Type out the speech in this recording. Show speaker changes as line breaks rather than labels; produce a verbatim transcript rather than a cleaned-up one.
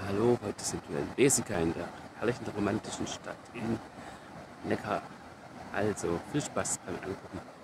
Hallo, heute sind wir in Besika in der herrlichen romantischen Stadt in Neckar. Also viel Spaß beim Angucken.